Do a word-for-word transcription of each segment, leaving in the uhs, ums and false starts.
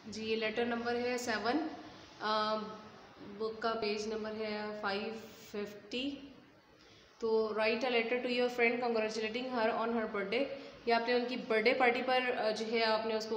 जी ये letter number है seven, book का पेज नंबर है फाइव फिफ्टी। तो write a letter to your friend congratulating her on her birthday. या आपने उनकी बर्थडे पार्टी पर जो है आपने उसको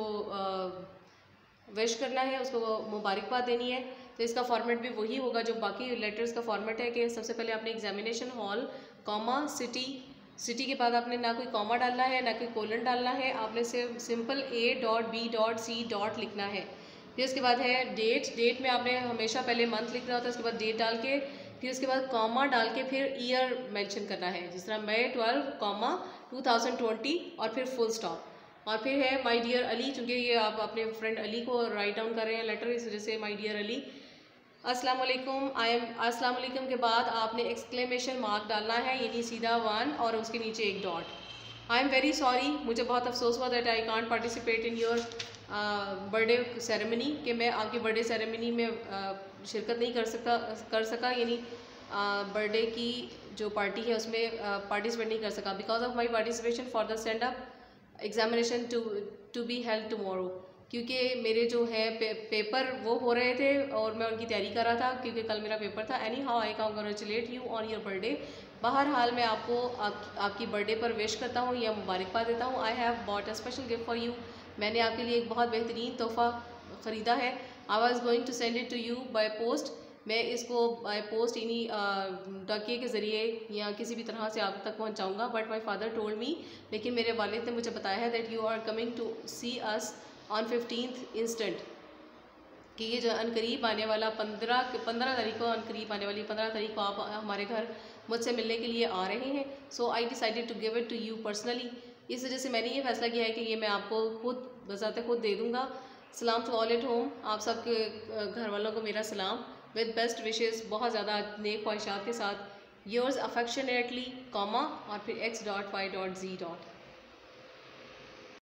विश करना है, उसको मुबारकबाद देनी है। तो इसका फॉर्मेट भी वही होगा जो बाकी लेटर्स का फॉर्मेट है कि सबसे पहले आपने examination hall, comma, city, city के बाद आपने ना कोई कॉमा डालना है ना कोई कोलन डालना है, आपने सिर्फ simple A dot B dot C dot लिखना है। फिर उसके बाद है डेट, डेट में आपने हमेशा पहले मंथ लिखना होता है, उसके बाद डेट डाल के फिर उसके बाद कॉमा डाल के फिर ईयर मेंशन करना है, जिस तरह May twelve comma two thousand twenty और फिर फुल स्टॉप। और फिर है माय डियर अली, चूँकि ये आप अपने फ्रेंड अली को राइट डाउन कर रहे हैं लेटर, इस वजह से माय डियर अली अस्सलाम वालेकुम आई एम। अस्सलाम वालेकुम के बाद आपने एक्सक्लेमेशन मार्क डालना है, यानी सीधा वन और उसके नीचे एक dot. I am very sorry, मुझे बहुत अफसोस हुआ that I can't participate in your birthday ceremony, कि मैं आपकी बर्थडे सेरेमनी में uh, शिरकत नहीं कर सकता कर सका यानी बर्थडे uh, की जो पार्टी है उसमें पार्टिसिपेट uh, नहीं कर सका because of my participation for the stand up examination to to be held tomorrow, क्योंकि मेरे जो है पे, पेपर वो हो रहे थे और मैं उनकी तैयारी कर रहा था क्योंकि कल मेरा पेपर था। Anyhow I congratulate you on your birthday. बहरहाल मैं आपको आप, आपकी बर्थडे पर विश करता हूँ या मुबारकबाद देता हूँ। I have bought a special gift for you, मैंने आपके लिए एक बहुत बेहतरीन तोहफ़ा ख़रीदा है। I was going to send it to you by post, मैं इसको बाय पोस्ट इन्हीं डाकिए के ज़रिए या किसी भी तरह से आप तक पहुँचाऊँगा, but my father told me, लेकिन मेरे वालिद ने मुझे बताया है that you are coming to see us on fifteenth instant, कि ये जो अनकरीब आने वाला पंद्रह पंद्रह तारीख को अनकरीब आने वाली पंद्रह तारीख को आप हमारे घर मुझसे मिलने के लिए आ रहे हैं। So I decided to give it to you personally, इस वजह से मैंने ये फैसला किया है कि ये मैं आपको खुद बजाते खुद दे दूँगा। सलाम टू ऑल एट होम, आप सबके घर वालों को मेरा सलाम विद बेस्ट विशेज़, बहुत ज़्यादा नेक ख्वाहिशात के साथ। योर्स अफेक्शनेटली कॉमा और फिर X dot Y dot G dot.